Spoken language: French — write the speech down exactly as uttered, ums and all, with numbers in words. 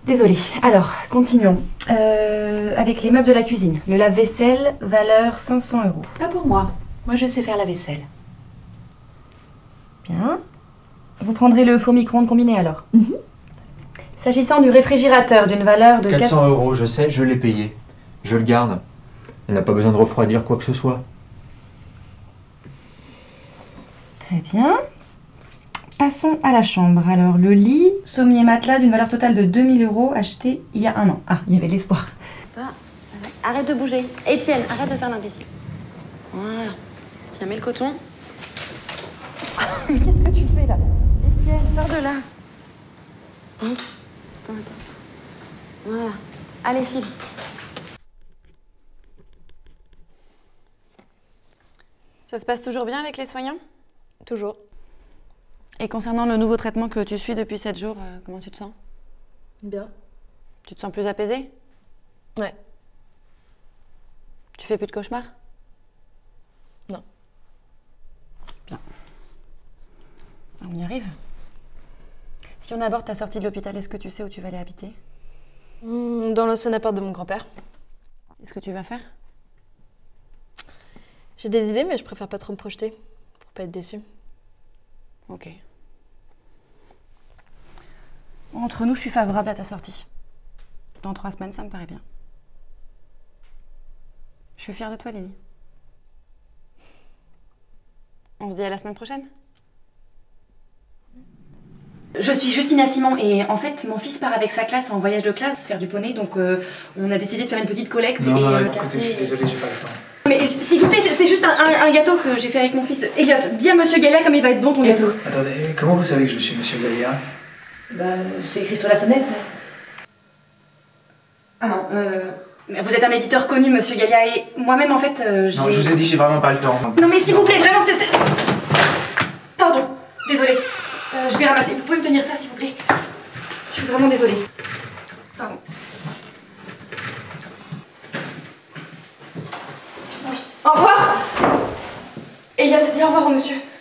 Désolée. Alors, continuons. Euh, avec les meubles de la cuisine. Le lave-vaisselle, valeur cinq cents euros. Pas pour moi. Moi, je sais faire la vaisselle. Bien. Vous prendrez le four micro-ondes combiné alors. Mm-hmm. S'agissant du réfrigérateur d'une valeur de quatre cents euros, je sais, je l'ai payé. Je le garde. Elle n'a pas besoin de refroidir quoi que ce soit. Très bien. Passons à la chambre. Alors, le lit, sommier matelas d'une valeur totale de deux mille euros, acheté il y a un an. Ah, il y avait l'espoir. Ah, arrête de bouger. Étienne, arrête de faire l'imbécile. Voilà. Tiens, mets le coton. Mais qu'est-ce que tu fais là? Étienne, sors de là. Hum. Attends, attends. Voilà. Allez, file. Ça se passe toujours bien avec les soignants? Toujours. Et concernant le nouveau traitement que tu suis depuis sept jours, euh, comment tu te sens? Bien. Tu te sens plus apaisée? Ouais. Tu fais plus de cauchemars? Non. Bien. On y arrive. Si on aborde ta sortie de l'hôpital, est-ce que tu sais où tu vas aller habiter? Mmh, dans l'ancien appart de mon grand-père. Est-ce que tu vas faire? J'ai des idées, mais je préfère pas trop me projeter, pour pas être déçue. Ok. Entre nous, je suis favorable à ta sortie. Dans trois semaines, ça me paraît bien. Je suis fière de toi, Lily. On se dit à la semaine prochaine? Je suis Justina Simon et en fait, mon fils part avec sa classe en voyage de classe faire du poney, donc euh, on a décidé de faire une petite collecte. Non, et, non, euh, écoutez, quartier... je suis désolée, j'ai pas le temps. Mais s'il vous plaît, c'est juste un, un, un gâteau que j'ai fait avec mon fils. Elliot, dis à Monsieur Gallia comme il va être bon ton gâteau. Attendez, comment vous savez que je suis Monsieur Gallia? Bah, c'est écrit sur la sonnette. Ah non, euh... mais vous êtes un éditeur connu, Monsieur Gallia, et moi-même en fait, euh, j'ai... Non, je vous ai dit, j'ai vraiment pas le temps. Non mais s'il vous plaît, vraiment, c'est... Pardon, désolée. Euh, je vais ramasser. Vous pouvez me tenir ça, s'il vous plaît? Je suis vraiment désolée. Pardon. Au revoir. Elliot, dis au revoir au monsieur.